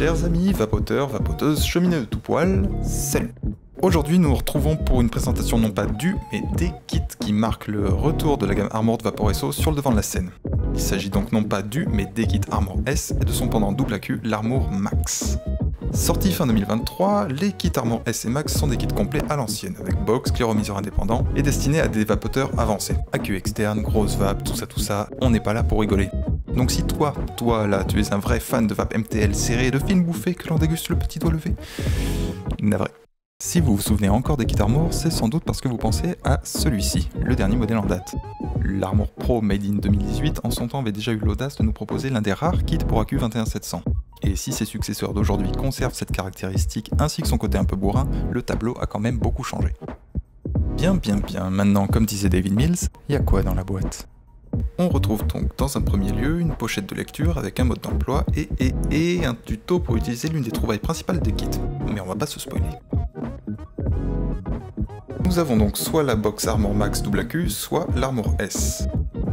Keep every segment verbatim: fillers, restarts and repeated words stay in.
Chers amis, vapoteurs, vapoteuses, cheminées de tout poil, salut! Aujourd'hui nous nous retrouvons pour une présentation non pas du, mais des kits qui marquent le retour de la gamme Armored Vaporesso sur le devant de la scène. Il s'agit donc non pas du, mais des kits Armor S et de son pendant double A Q, l'Armor Max. Sortis fin deux mille vingt-trois, les kits Armor S et Max sont des kits complets à l'ancienne, avec box, cléromiseur indépendant, et destinés à des vapoteurs avancés. A Q externe, grosse vape, tout ça tout ça, on n'est pas là pour rigoler. Donc si toi, toi là, tu es un vrai fan de vape M T L serré et de fines bouffées que l'on déguste le petit doigt levé, navré. Si vous vous souvenez encore des kits Armor, c'est sans doute parce que vous pensez à celui-ci, le dernier modèle en date. L'Armor Pro Made in deux mille dix-huit en son temps avait déjà eu l'audace de nous proposer l'un des rares kits pour A Q vingt et un sept cents. Et si ses successeurs d'aujourd'hui conservent cette caractéristique ainsi que son côté un peu bourrin, le tableau a quand même beaucoup changé. Bien bien bien, maintenant comme disait David Mills, y a quoi dans la boîte? On retrouve donc dans un premier lieu une pochette de lecture avec un mode d'emploi et, et, et un tuto pour utiliser l'une des trouvailles principales des kits. Mais on va pas se spoiler. Nous avons donc soit la box Armor Max double A Q, soit l'Armor S.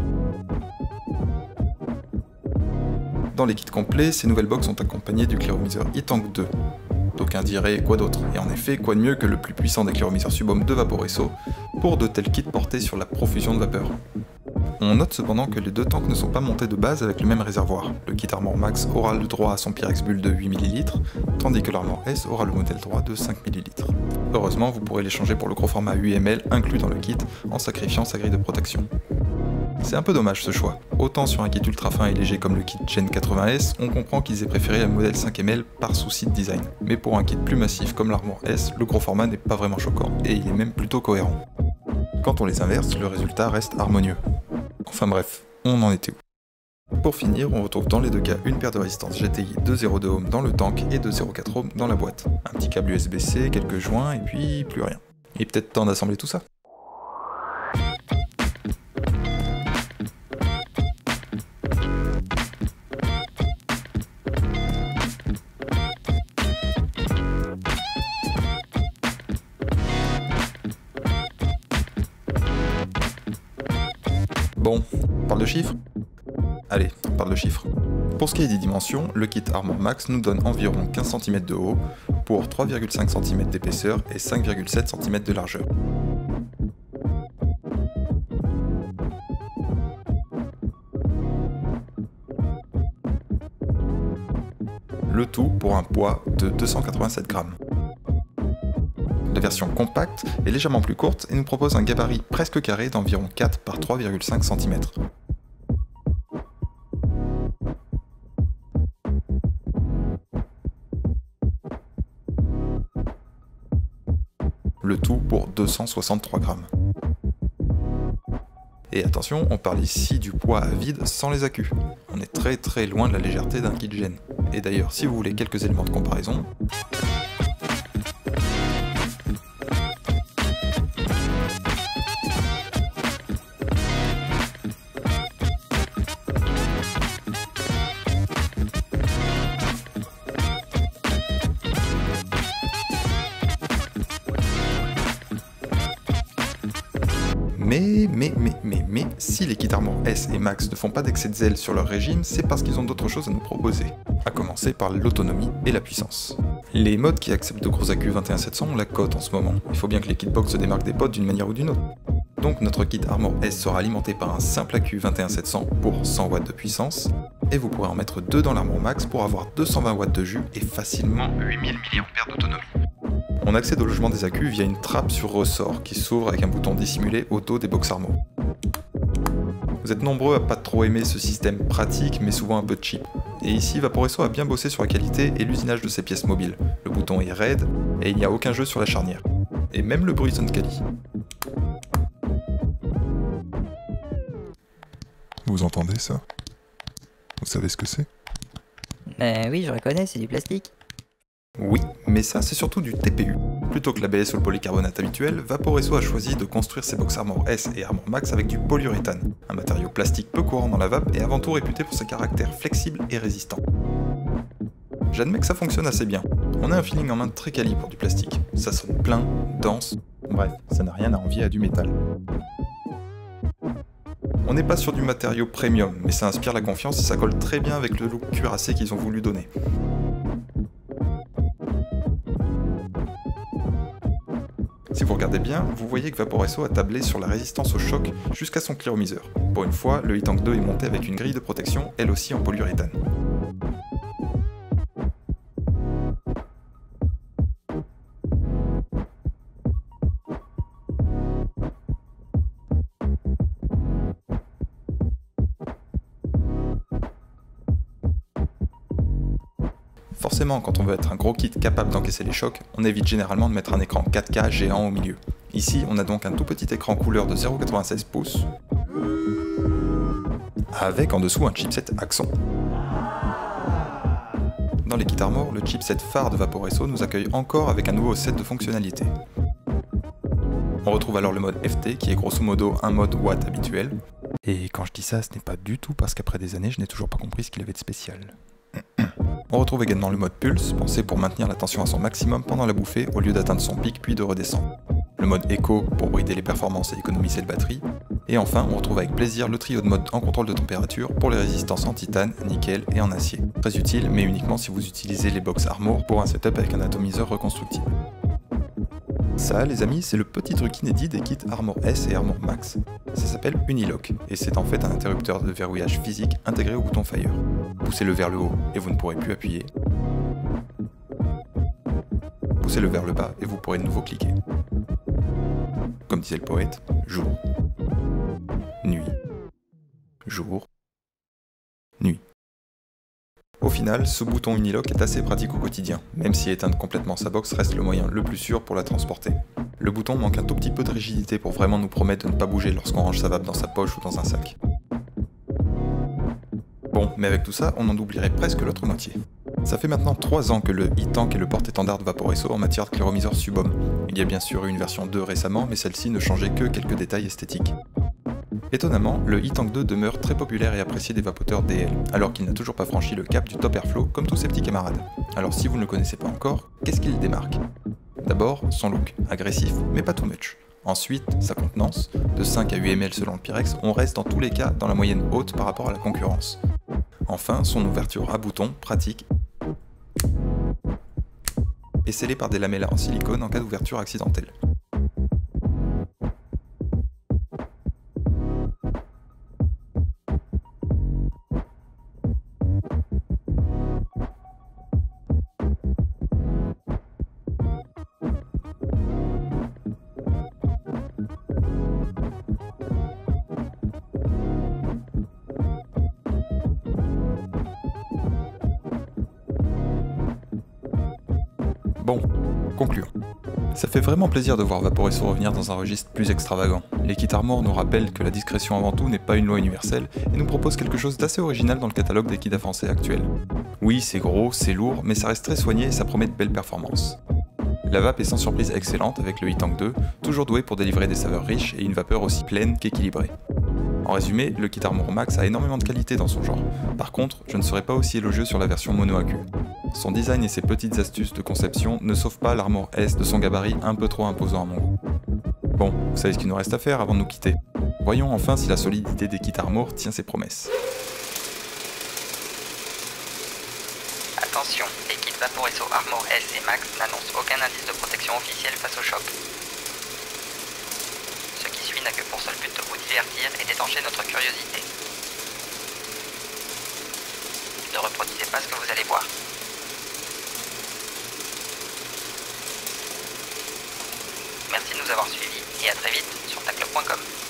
Dans les kits complets, ces nouvelles box sont accompagnées du cléromiseur E-Tank deux. D'aucuns diraient quoi d'autre, et en effet, quoi de mieux que le plus puissant des cléromiseurs subohm de Vaporesso pour de tels kits portés sur la profusion de vapeur. On note cependant que les deux tanks ne sont pas montés de base avec le même réservoir. Le kit Armor Max aura le droit à son Pyrex Bull de huit millilitres, tandis que l'Armor S aura le modèle droit de cinq millilitres. Heureusement, vous pourrez l'échanger pour le gros format huit millilitres inclus dans le kit, en sacrifiant sa grille de protection. C'est un peu dommage ce choix. Autant sur un kit ultra fin et léger comme le kit Gen quatre-vingts S, on comprend qu'ils aient préféré un modèle cinq millilitres par souci de design. Mais pour un kit plus massif comme l'Armor S, le gros format n'est pas vraiment choquant, et il est même plutôt cohérent. Quand on les inverse, le résultat reste harmonieux. Enfin bref, on en était où? Pour finir, on retrouve dans les deux cas une paire de résistances G T I de zéro deux ohm dans le tank et de zéro virgule quatre ohm dans la boîte. Un petit câble U S B C, quelques joints et puis plus rien. Il est peut-être temps d'assembler tout ça. Bon, on parle de chiffres? Allez, on parle de chiffres. Pour ce qui est des dimensions, le kit Armor Max nous donne environ quinze centimètres de haut pour trois virgule cinq centimètres d'épaisseur et cinq virgule sept centimètres de largeur. Le tout pour un poids de deux cent quatre-vingt-sept grammes. La version compacte est légèrement plus courte et nous propose un gabarit presque carré d'environ quatre par trois virgule cinq centimètres. Le tout pour deux cent soixante-trois grammes. Et attention, on parle ici du poids à vide sans les accus. On est très très loin de la légèreté d'un kit Gen. Et d'ailleurs, si vous voulez quelques éléments de comparaison, Mais, mais, mais, mais, mais, si les kits Armor S et Max ne font pas d'excès de zèle sur leur régime, c'est parce qu'ils ont d'autres choses à nous proposer. À commencer par l'autonomie et la puissance. Les modes qui acceptent de gros A Q vingt et un sept cents ont la cote en ce moment. Il faut bien que les kitbox se démarquent des potes d'une manière ou d'une autre. Donc notre kit Armor S sera alimenté par un simple A Q vingt et un sept cents pour cent watts de puissance, et vous pourrez en mettre deux dans l'Armor Max pour avoir deux cent vingt watts de jus et facilement huit mille milliampères d'autonomie. On accède au logement des accus via une trappe sur ressort qui s'ouvre avec un bouton dissimulé au dos des box Armor. Vous êtes nombreux à pas trop aimer ce système pratique mais souvent un peu cheap. Et ici Vaporesso a bien bossé sur la qualité et l'usinage de ses pièces mobiles. Le bouton est raide et il n'y a aucun jeu sur la charnière. Et même le bruit sonne quali. Vous entendez ça? Vous savez ce que c'est? Ben oui, je reconnais, c'est du plastique. Oui, mais ça c'est surtout du T P U. Plutôt que l'A B S ou le polycarbonate habituel, Vaporesso a choisi de construire ses box Armor S et Armor Max avec du polyuréthane, un matériau plastique peu courant dans la vape et avant tout réputé pour ses caractères flexibles et résistants. J'admets que ça fonctionne assez bien. On a un feeling en main très quali pour du plastique. Ça sonne plein, dense, bref, ça n'a rien à envier à du métal. On n'est pas sur du matériau premium, mais ça inspire la confiance et ça colle très bien avec le look cuirassé qu'ils ont voulu donner. vous regardez bien, vous voyez que Vaporesso a tablé sur la résistance au choc jusqu'à son cléromiseur. Pour une fois, le E-Tank deux est monté avec une grille de protection, elle aussi en polyuréthane. Forcément, quand on veut être un gros kit capable d'encaisser les chocs, on évite généralement de mettre un écran quatre K géant au milieu. Ici, on a donc un tout petit écran couleur de zéro virgule quatre-vingt-seize pouces, avec en dessous un chipset Axon. Dans les kits Armor, le chipset phare de Vaporesso nous accueille encore avec un nouveau set de fonctionnalités. On retrouve alors le mode F T, qui est grosso modo un mode Watt habituel. Et quand je dis ça, ce n'est pas du tout parce qu'après des années, je n'ai toujours pas compris ce qu'il avait de spécial. On retrouve également le mode Pulse, pensé pour maintenir la tension à son maximum pendant la bouffée au lieu d'atteindre son pic puis de redescendre. Le mode Echo pour brider les performances et économiser le batterie. Et enfin, on retrouve avec plaisir le trio de modes en contrôle de température pour les résistances en titane, nickel et en acier. Très utile, mais uniquement si vous utilisez les box Armor pour un setup avec un atomiseur reconstructible. Ça, les amis, c'est le petit truc inédit des kits Armor S et Armor Max. Ça s'appelle Unilock, et c'est en fait un interrupteur de verrouillage physique intégré au bouton Fire. Poussez-le vers le haut et vous ne pourrez plus appuyer. Poussez-le vers le bas et vous pourrez de nouveau cliquer. Comme disait le poète, jour, nuit, jour, nuit. Au final, ce bouton Unilock est assez pratique au quotidien, même si éteindre complètement sa box reste le moyen le plus sûr pour la transporter. Le bouton manque un tout petit peu de rigidité pour vraiment nous promettre de ne pas bouger lorsqu'on range sa vape dans sa poche ou dans un sac. Bon, mais avec tout ça, on en oublierait presque l'autre moitié. Ça fait maintenant trois ans que le E-Tank est le porte-étendard de Vaporesso en matière de cléromiseur Subom. Il y a bien sûr eu une version deux récemment, mais celle-ci ne changeait que quelques détails esthétiques. Étonnamment, le E-Tank deux demeure très populaire et apprécié des vapoteurs D L, alors qu'il n'a toujours pas franchi le cap du top airflow comme tous ses petits camarades. Alors si vous ne le connaissez pas encore, qu'est-ce qui le démarque? D'abord, son look, agressif mais pas too much. Ensuite, sa contenance, de cinq à huit millilitres selon le Pyrex, on reste dans tous les cas dans la moyenne haute par rapport à la concurrence. Enfin, son ouverture à bouton, pratique, et scellée par des lamellas en silicone en cas d'ouverture accidentelle. Bon, concluons. Ça fait vraiment plaisir de voir Vaporesso revenir dans un registre plus extravagant. Les kits Armor nous rappellent que la discrétion avant tout n'est pas une loi universelle et nous propose quelque chose d'assez original dans le catalogue des kits avancés actuels. Oui, c'est gros, c'est lourd, mais ça reste très soigné et ça promet de belles performances. La vape est sans surprise excellente avec le E-Tank deux, toujours doué pour délivrer des saveurs riches et une vapeur aussi pleine qu'équilibrée. En résumé, le kit Armor Max a énormément de qualité dans son genre. Par contre, je ne serais pas aussi élogieux sur la version mono A Q. Son design et ses petites astuces de conception ne sauvent pas l'Armor S de son gabarit un peu trop imposant à mon goût. Bon, vous savez ce qu'il nous reste à faire avant de nous quitter. Voyons enfin si la solidité des kits Armor tient ses promesses. Attention, les kits Vaporesso Armor S et Max n'annoncent aucun indice de protection officiel face au choc. Ce qui suit n'a que pour seul but de vous divertir et d'étancher notre curiosité. Ne reproduisez pas ce que vous allez voir. Merci de nous avoir suivis et à très vite sur taclo point com.